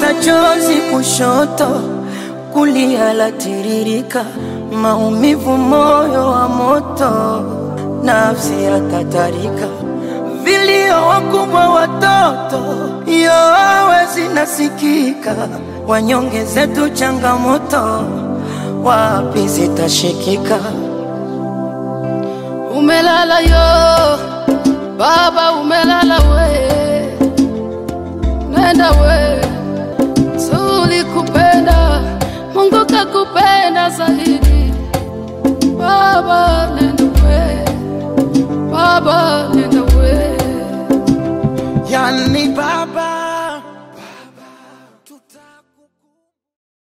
Nafuta chozi kushoto, kulia latiririka, maumivu moyo wa moto, nafsi ya tatarika, vilio wakubwa watoto, yowe zinasikika, wanyonge zetu changamoto, wapi zitashikika. Umelala yo, baba umelala we, nenda we, tulikupe